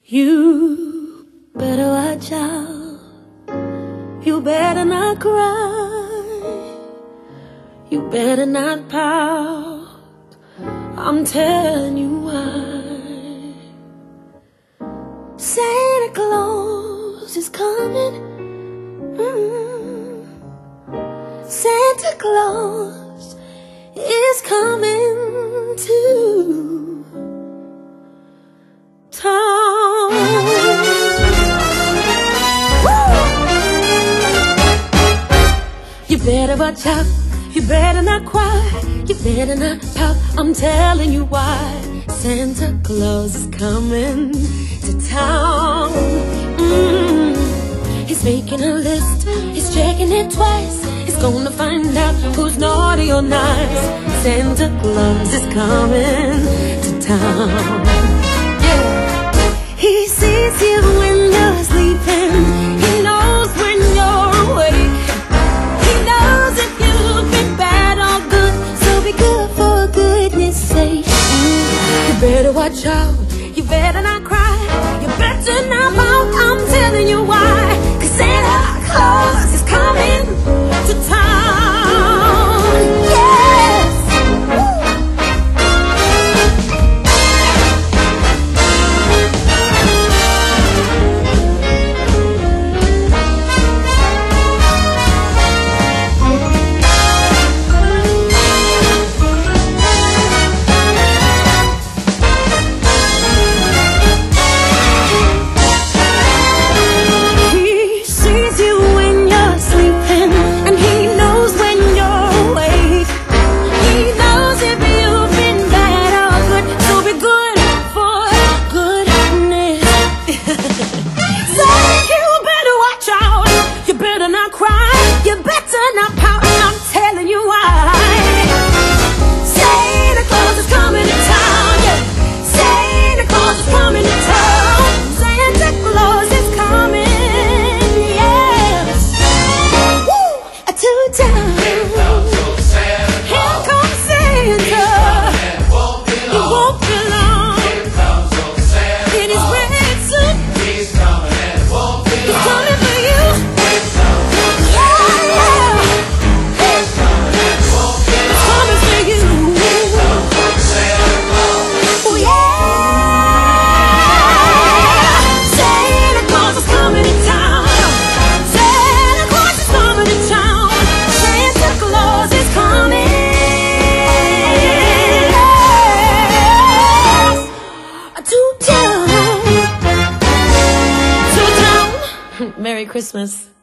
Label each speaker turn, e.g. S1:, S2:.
S1: You better watch out. You better not cry. You better not pout. I'm telling you why. Santa Claus is coming. Santa Claus is coming to town. You better watch out. You better not cry. You better not pout. I'm telling you why. Santa Claus is coming to town. He's making a list. He's checking it twice. He's gonna find out who's naughty or nice. Santa Claus is coming to town. He sees you when you're sleeping. He knows when you're awake. He knows if you've been bad or good. So be good for goodness sake. You better watch out. You better not cry. You better not pout. I'm telling you why. 'Cause Santa Claus is coming to town. Yes! Merry Christmas.